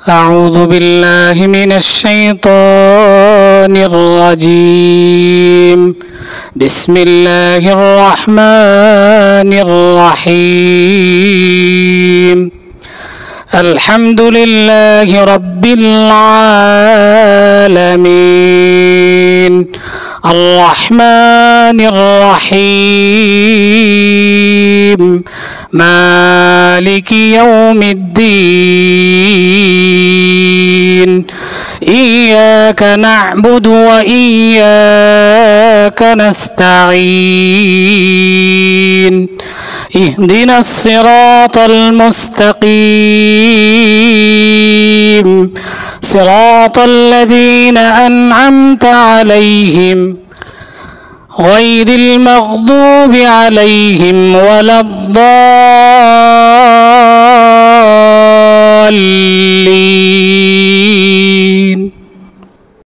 أعوذ بالله من الشيطان الرجيم. بسم الله الرحمن الرحيم. الحمد لله رب العالمين الرحمن الرحيم مالك يوم الدين. إياك نعبد وإياك نستعين. اهدنا الصراط المستقيم صراط الذين أنعمت عليهم غير المغضوب عليهم ولا الضالين.